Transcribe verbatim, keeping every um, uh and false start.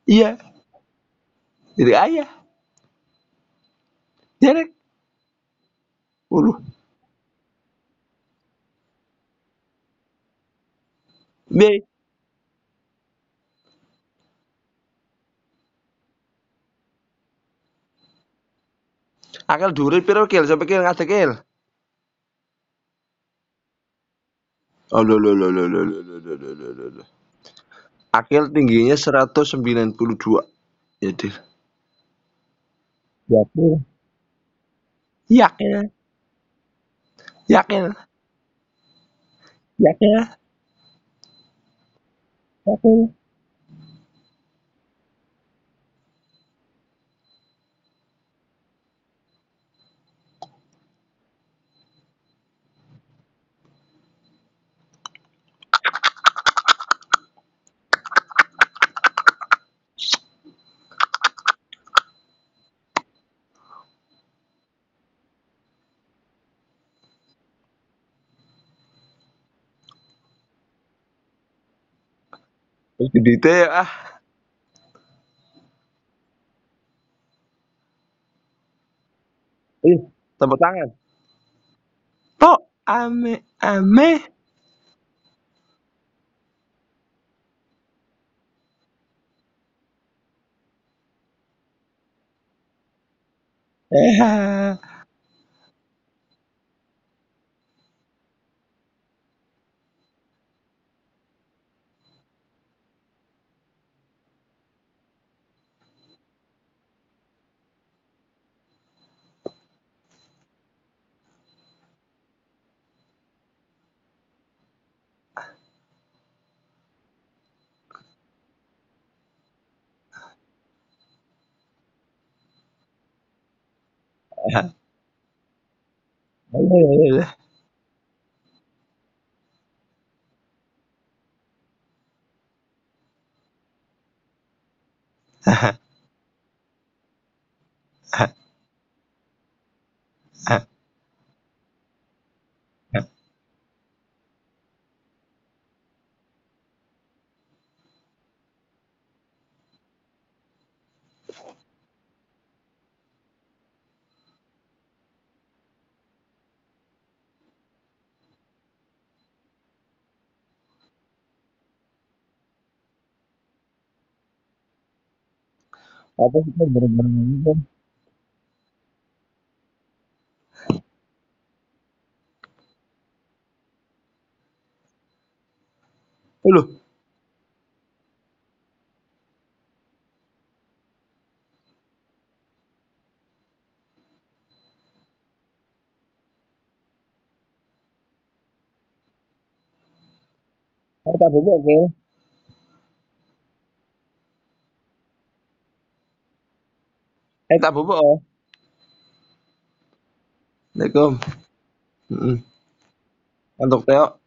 Iya, jadi ayah. Ya Rek. Waduh, be. Akil dhuwure piro Kil? Sampe Kil ngadeg Kil. Oh, lo lo lo lo lo lo lo lo lo lo lo. Akil tingginya seratus sembilan puluh dua. Ya, Dil. Yakin. Yakin. Yakin. Yakin. Yakin. Wis didite ah. Ih, tepuk tangan. Tok ame ame. Eh. Apa sih bener-bener. Eh, loh, eh tak bubuk Kil. Eh tak bubuk oh. Assalamualaikum. Heeh. Untuk Teo.